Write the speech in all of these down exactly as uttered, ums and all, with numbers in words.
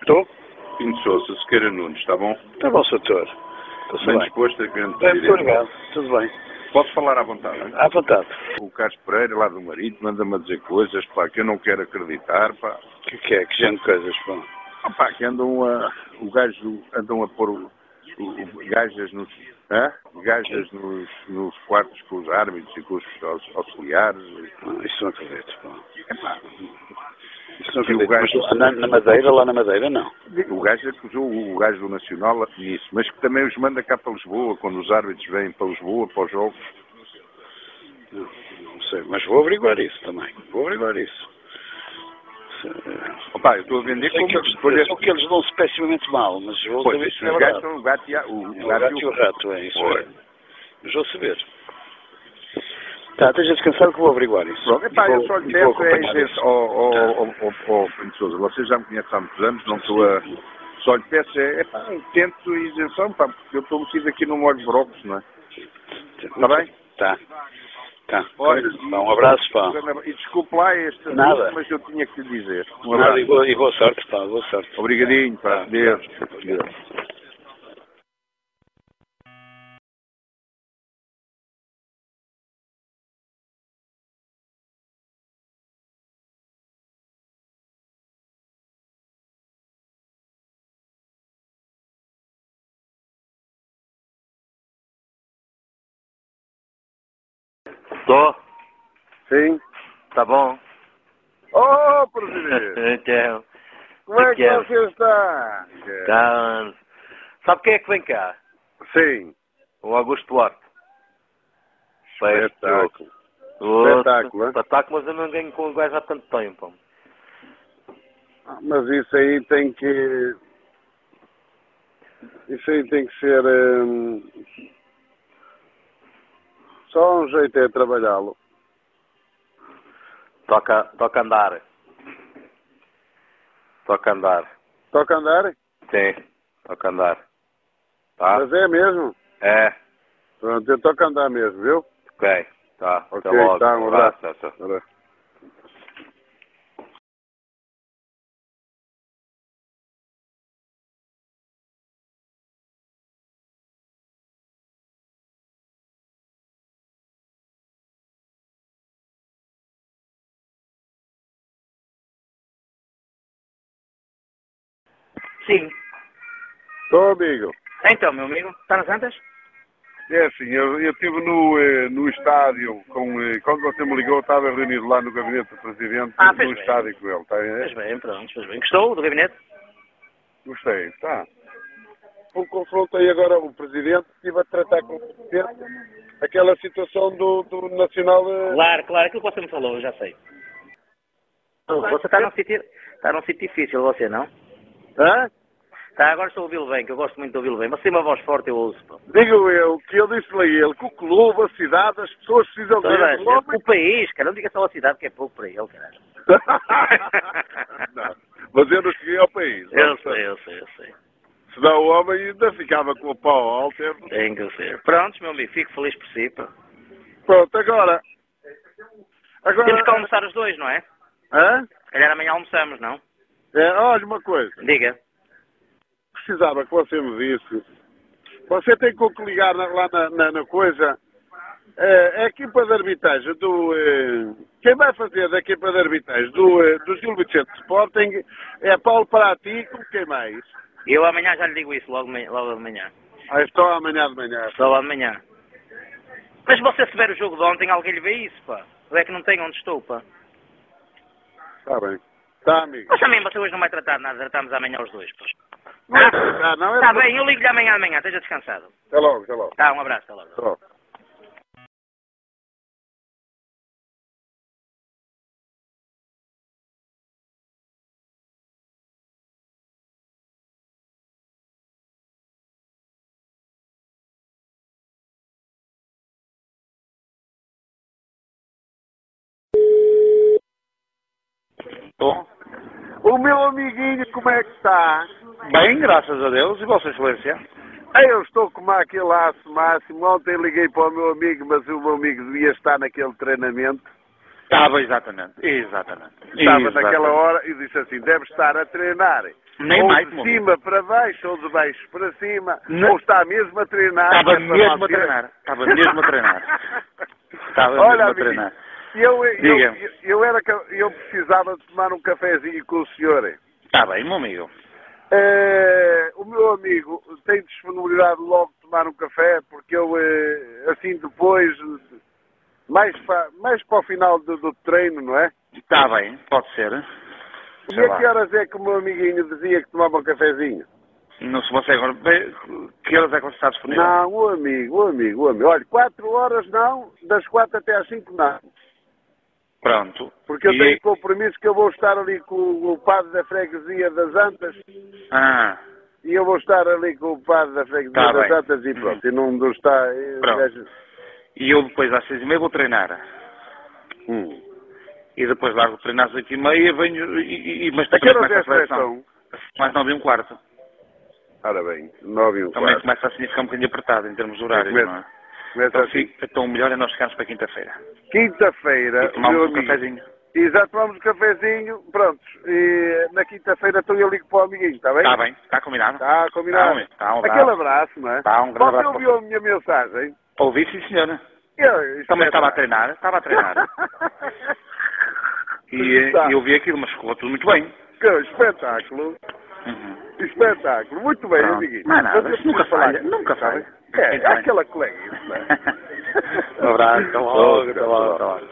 Estou? Pinto Sousa, Sequeira Nunes, está bom? Está bom, doutor. Estou Bem bem. disposto a grande Bem, muito obrigado. Tudo bem. Posso falar à vontade? Hein? À vontade. O Carlos Pereira, lá do Marito, manda-me a dizer coisas, pá, que eu não quero acreditar, pá. O que, que é? Que gente de coisas, pá? Ah, pá, que andam a... O gajo... Andam a pôr o, o, o, gajas nos... Hã? Gajas nos, nos quartos com os árbitros e com os auxiliares. Não, isso não acredito, pá. É pá... Isso não acredito. Gajo, na, na Madeira, lá na Madeira, não. O gajo acusou o gajo do Nacional nisso, mas que também os manda cá para Lisboa, quando os árbitros vêm para Lisboa, para os jogos. Não, não sei, mas vou averiguar isso também. Vou averiguar isso. Se, Opa, eu estou a vender como... Que eles, depois, é... que eles dão-se pessimamente mal, mas vou pois, saber se é os verdade. gajos são o gato e, a, o, o, o, gato gato e o rato, é isso. Pois. É. Mas vou saber. Tá, esteja descansado que vou averiguar isso. Pronto, epá, vou, eu só lhe peço é dizer, ó, ó, Pinto Sousa, você já me conhece há muitos anos, não estou a... Só lhe peço é, epá, tento isenção, pá, porque eu estou metido aqui no molho de brocos, não é? Está bem? Tá. Tá. Olha, pá, um abraço, pá. E desculpe lá este Nada. assunto, mas eu tinha que lhe dizer. Um Nada, abraço. e boa, e boa sorte, pá, boa sorte. Obrigadinho, pá. Tá. Deus. Deus. Estou? Sim. Tá bom? Oh, Presidente! Então, Como é que é? você está? Tá. Sabe quem é que vem cá? Sim. O Augusto Duarte. Espetáculo. O Espetáculo, hein? espetáculo, mas eu não ganho com o gajo há tanto tempo. Mas isso aí tem que... Isso aí tem que ser... Hum... Só um jeito é trabalhá-lo. Toca, toca andar. Toca andar. Toca andar? Sim, toca andar. Tá? Mas é mesmo? É. Pronto, eu toco andar mesmo, viu? Ok, tá. Ok, Até logo. tá, um abraço. abraço. Um abraço. Sim. Estou, amigo. Então, meu amigo, está nas Antas? É assim, eu eu estive no, eh, no estádio, com, eh, quando você me ligou, eu estava reunido lá no gabinete do Presidente, Ah, fez no bem. estádio com ele. Tá, é? Fez bem, pronto, fez bem. Gostou do gabinete? Gostei, está. Eu confrontei agora o Presidente, estive a tratar com o Presidente aquela situação do, do Nacional... eh, Claro, claro, aquilo que você me falou, eu já sei. Você está num sítio, está num sítio difícil, você não? Hã? Tá, agora estou a ouvi-lo bem, que eu gosto muito de ouvi-lo bem, mas tem uma voz forte eu ouço. Pô. Digo eu que eu disse-lhe a ele que o clube, a cidade, as pessoas precisam Toda a de gente, o país, cara, não diga só a cidade que é pouco para ele, caralho. Não, mas eu não cheguei ao país. Eu sei, eu sei, eu sei. Senão o homem ainda ficava com o pau alto. é- Tem que ser. Prontos, meu amigo, fico feliz por si. Pô. Pronto, agora... agora Temos que almoçar os dois, não é? Hã? Se calhar amanhã almoçamos, não? É, olha uma coisa. Diga. Precisava que você me disse. Você tem que ligar na- lá na, na- na coisa. É, a equipa de arbitragem do... eh, quem vai fazer da equipa de arbitragem do, eh, do Gil Vicente Sporting é Paulo Parati com quem mais? Eu amanhã já lhe digo isso, logo, de manhã- logo de manhã. Ah, estou amanhã de manhã. Só lá de manhã. Mas você se ver o jogo de ontem, alguém lhe vê isso, pá. Eu é que não tenho onde estou, pá. Está bem. Está, amigo. Mas também você hoje não vai tratar de nada, tratamos amanhã os dois, pá. Não é tratar, não é... Está bem, eu ligo-lhe amanhã de manhã, esteja descansado. Até logo, até logo. Tá, um abraço, até logo. Até logo. Estou? O meu amiguinho, como é que está? Bem, graças a Deus. E Vossa Excelência? Eu estou como aquele aço máximo. Ontem liguei para o meu amigo, mas o meu amigo devia estar naquele treinamento. Estava, exatamente. Exatamente. Estava Exatamente. naquela hora e disse assim, deve estar a treinar Nem ou mais, de meu cima para baixo, ou de baixo para cima, Não. ou está mesmo a treinar. Estava que é para mesmo a manter- treinar. Estava mesmo a treinar. Estava Olha, mesmo a amigo, treinar. eu, eu, Diga. eu, eu, era, ca- eu precisava de tomar um cafezinho com o senhor. Está bem, meu amigo. Eh, o meu amigo tem disponibilidade logo de tomar um café, porque eu, eh, assim depois, mais para, mais para o final do, do treino, não é? Está bem, pode ser. E Sei a lá. que horas é que o meu amiguinho dizia que tomava um cafezinho? Não se você agora. Bem, que horas é que você está disponível? Não, o amigo, o amigo, o amigo. Olha, quatro horas não, das quatro até às cinco não. Pronto. Porque eu E- tenho compromisso que eu vou estar ali com o padre da freguesia das Antas Ah, e eu vou estar ali com o padre da freguesia Tá das bem. Antas e pronto. E não não está... eh, Pronto. gajo- e eu depois às seis e meia vou treinar. Hum. E depois largo de treinar às oito e meia, venho e, e mas A que também horas é a começa a seleção. seleção? Mais nove e um quarto. Ora bem, nove e um Também quarto. começa assim a ficar um bocadinho apertado em termos de horários, Começa- não é? Começa Então, assim. fica, então o melhor é nós chegarmos para quinta-feira. Quinta-feira, E o tomamos meu um amigo... cafezinho. E já tomamos um cafezinho, pronto. E na quinta-feira então eu ligo para o amiguinho, está bem? Está bem, está combinado? Está combinado. Está, um Aquele abraço, não é? Está, um grande Você abraço. ouviu a minha mensagem? Ouvi, sim, senhora. Eu, Também estava a treinar, estava a treinar. E eh, Tá. eu vi aquilo, mas ficou tudo muito bem. Que espetáculo. Uhum. Espetáculo. Muito bem, Pronto. amiguinho. Não é nada, Mas eu isso nunca preciso falar falha, contigo, nunca está bem? falha. É, Muito é bem. aquela colega, não é? Um abraço, até logo, até logo, até logo.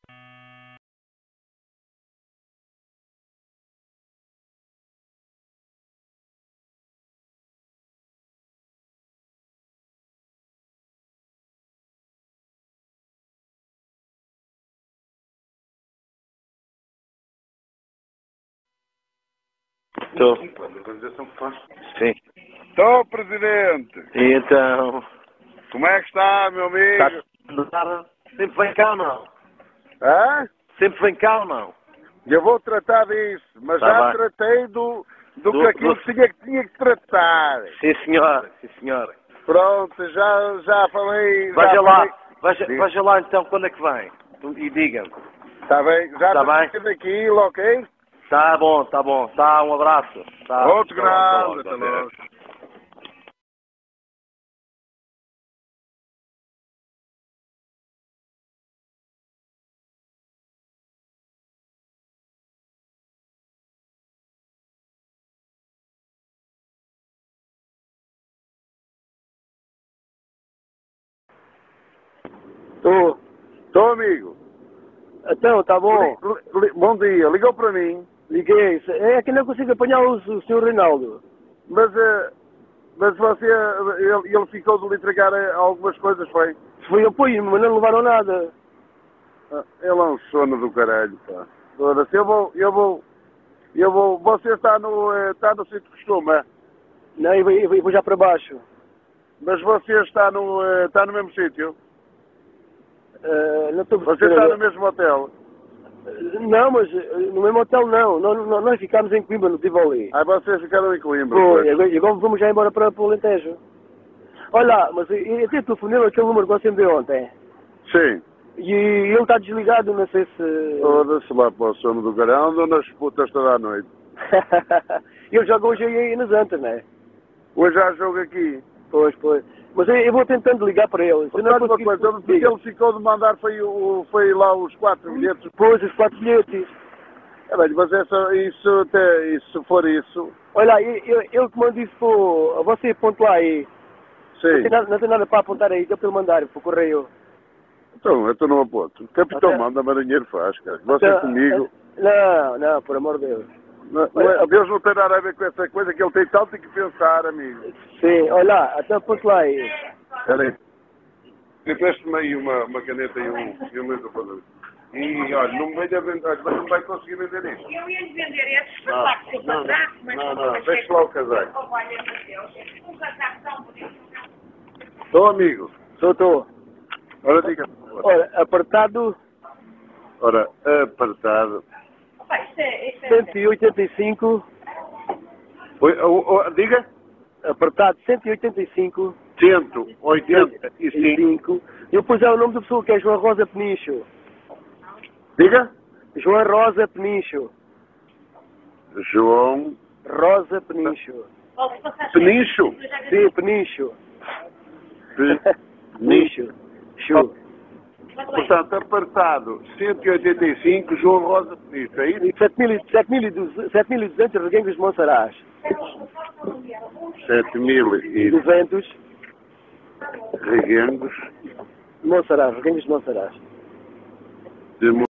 Estou. Sim. Estou, presidente. E então, Como é que está, meu amigo? está... sempre vem cá ou não? Hã? Sempre vem cá ou não? Eu vou tratar disso, mas Tá já bem. tratei do, do, Do- que aquilo do- que tinha, que tinha que tratar. Sim, senhora. Sim, senhora. Pronto, já, já falei... Veja já lá. falei- Veja, Sim. veja lá então quando é que vem. E diga-me. Está bem, já Tá tratei daquilo, ok? Tá bom, tá bom. Tá, um abraço. Tá. Outro Até logo, grande, até até logo. logo. Estou. Estou, amigo. Então, tá bom. Li- li- bom dia, ligou para mim, Liguei. É que não consigo apanhar o, o senhor Reinaldo. mas, eh, mas você, eh, ele, ele ficou de lhe entregar eh, algumas coisas, foi? Foi apoio, mas não levaram nada. Ah, ele é um sono do caralho, pá. Foda-se, eu vou, eu vou, eu vou, você está no, eh, está no sítio de costume, é? Não, eu vou, eu vou- eu vou já para baixo. Mas você está no, eh, está no mesmo sítio? Eh, não estou Você está no mesmo hotel? Não, mas eh, no mesmo hotel não. Nós, nós, nós ficámos em Coimbra, no Tivoli. Aí vocês ficaram em Coimbra, Foi, pois. agora, agora vamos já embora para, para o Alentejo. Olha, mas eu, eu até telefonei aquele número que você me deu ontem. Sim. E ele está desligado, não sei se... Foda-se lá para o sono do caralho, andam nas putas toda a noite. ele joga hoje aí nas Antas, não é? Hoje há jogo aqui. Pois, pois. Mas eu, eu vou tentando ligar para ele. Se eu não Sabe uma conseguir- coisa, o que ele ficou de mandar foi, o, foi lá os quatro bilhetes. Depois os quatro bilhetes. É bem, mas essa, isso, até, isso, se for isso, Olha, eu, eu, ele que manda isso para o- você aponta lá aí. Não sim. tem, nada, não tem nada para apontar aí, que é para ele mandar para o correio. Então, eu estou no aponto. O capitão Até- manda, marinheiro faz, cara. Você Então, comigo. Não, não, por amor de Deus. Não, não é- Deus não tem nada a ver com essa coisa que ele tem tanto que pensar, amigo. Sim, olha lá, até aponta lá aí. Espera aí. Empreste-me aí uma, uma caneta e um, e um livro para ver. E olha, não me venha vender, olha, mas não vai conseguir vender isto. Eu ia lhe vender estes Não, casacos que eu não, casaco, mas não, não não, vou deixa lá o casaco. Oh, valha meu Deus, um casaco tão bonito. Estou, amigo. Sou estou. Ora, diga, por favor. Olha, apertado Ora, apertado. Opa, isto é, isto é... cento e oitenta e cinco, Oi, oh, oh, diga. apertado cento e oitenta e cinco, cento e oitenta e cinco. e depois é o nome da pessoa que é João Rosa Penicho. Diga. João Rosa Penicho. João Rosa Penicho. Posso passar Penicho? Sim, Penicho. Penicho. Chu. Portanto, apartado cento e oitenta e cinco, João Rosa Penicho, é isso? E sete mil e duzentos Reguengos de Monsaraz. sete mil e duzentos reguengos de Monsaraz, Reguengos de Monsaraz. de Mo-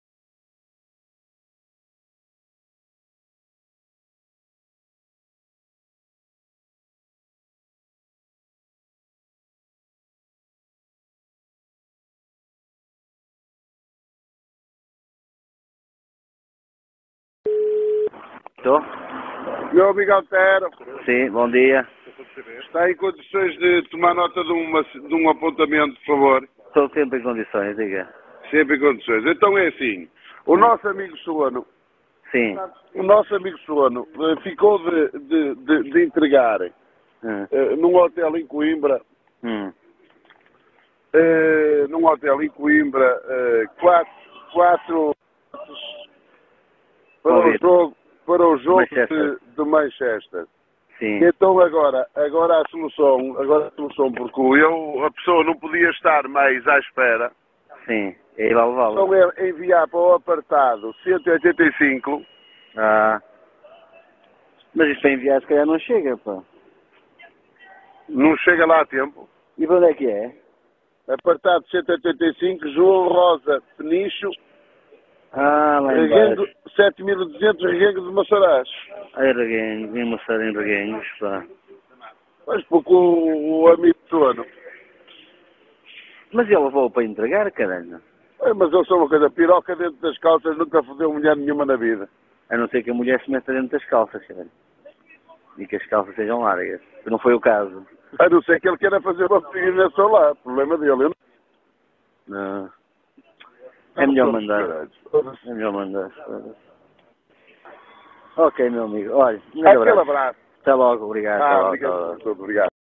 Estou? Meu amigo Altero, Sim, bom dia. está em condições de tomar nota de, uma, de um apontamento, por favor? Estou sempre em condições, diga. Sempre em condições. Então é assim, o nosso amigo Solano, Sim. o nosso amigo Solano eh, ficou de, de, de, de entregar Hum. eh, num hotel em Coimbra, Hum. eh, num hotel em Coimbra, eh, quatro, quatro para o Convido. jogo, para o jogo Manchester. de, de Manchester. Sim. Então agora, agora a solução, agora a solução, porque eu, a pessoa não podia estar mais à espera, Sim. É ir lá levá-lo. então é enviar para o apartado cento e oitenta e cinco, Ah. Mas isto para enviar se calhar não chega, pá. não chega lá a tempo, E para onde é que é? apartado cento e oitenta e cinco, João Rosa Penicho, Ah, lá Reguengo, embaixo. sete mil e duzentos Reguengo de Massaraz. Ai, Reguengos, em moçar em Reguengos, pá. Mas porque o, o amigo Solano, Mas ele levou para entregar, caralho. "Ei, mas eu sou uma coisa, piroca dentro das calças, nunca fodeu mulher nenhuma na vida." A não ser que a mulher se meta dentro das calças, caralho. E que as calças sejam largas. Que não foi o caso. A não ser que ele queira fazer uma peregrinação lá, problema dele. Eu Não. não- É melhor Não, mandar. caralho. É melhor mandar. Ok, meu amigo. Olha, um Aquele abraço. abraço. Até logo, obrigado. Até Ah, logo, até logo. obrigado. Obrigado.